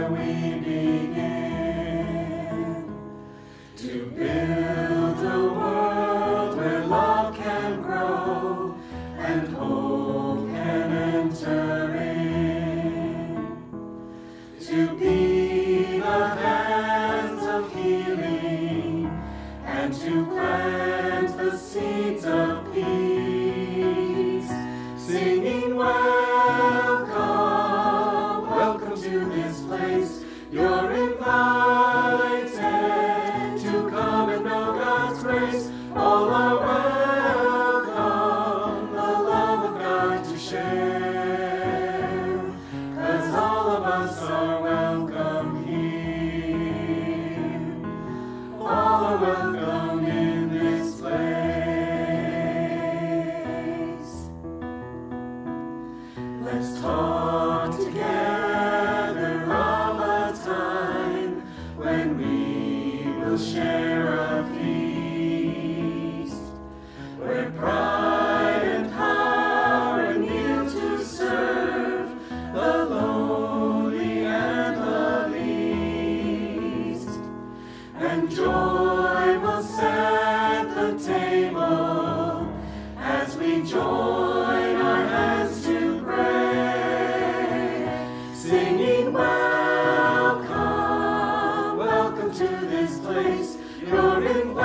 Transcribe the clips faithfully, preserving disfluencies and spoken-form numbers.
we begin to build a world where love can grow and hope can enter in, to be the hands of healing and to plant the seeds of peace, singing welcome, welcome to this place. You're invited to come and know God's grace. All are welcome, the love of God to share, 'cause all of us are welcome here. All are welcome in this place. Let's talk together of a time when we will share a feast, where pride and power and yield to serve the lonely and the least, and joy will set the table as we join our hands to pray, singing welcome, welcome to this place. You're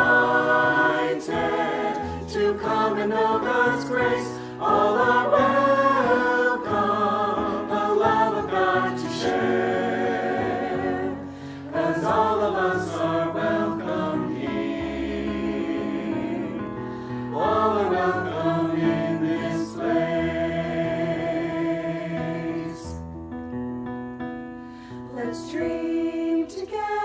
invited to come and know God's grace. All are welcome, the love of God to share, 'cause all of us are welcome here. All are welcome in this place. Let's dream together